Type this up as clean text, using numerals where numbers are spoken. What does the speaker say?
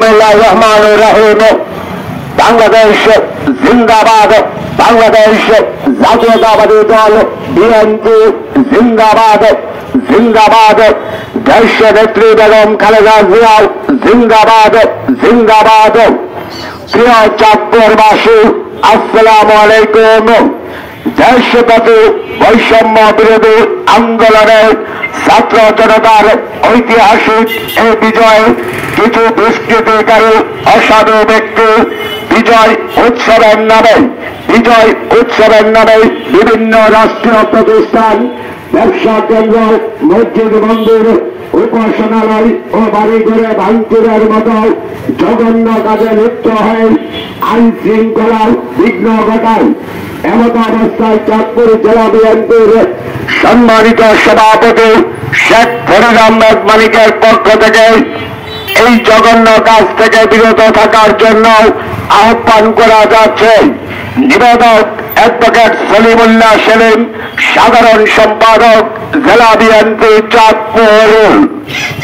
বিসমিল্লাহির রহমানির রহিম। বাংলাদেশ জিন্দাবাদ, বাংলাদেশ জাতীয়তাবাদী দল বিএনপি জিন্দাবাদ, জিন্দাবাদ। দেশ নেত্রী বেগম খালেদা জিয়া জিন্দাবাদ, জিন্দাবাদ। প্রিয় চাঁদপুরবাসী, আসসালামু আলাইকুম। দেশব্যাপী বৈষম্য বিরোধী আন্দোলনের ছাত্র জনতার ঐতিহাসিক এই বিজয় কিছু দুষ্কৃতিকারী অসাধু ব্যক্তি বিজয় উৎসবের নামে বিভিন্ন রাষ্ট্রীয় প্রতিষ্ঠান, ব্যবসা কেন্দ্র, মসজিদ, মন্দির, উপাসনালয় ও বাড়িঘরে ভাঙচুরের মতো জঘন্য কাজে লিপ্ত হয়ে আইন শৃঙ্খলার বিঘ্ন ঘটায়। এমত অবস্থায় চাঁদপুর জেলা বিএনপির সম্মানিত সভাপতি শেখ ফরিদ আহমেদ মানিকের পক্ষ থেকে এই জঘন্য কাজ থেকে বিরত থাকার জন্য আহ্বান করা যাচ্ছে। নিবেদক অ্যাডভোকেট সলিমুল্লাহ সেলিম, সাধারণ সম্পাদক, জেলা বিএনপি চাঁদপুর।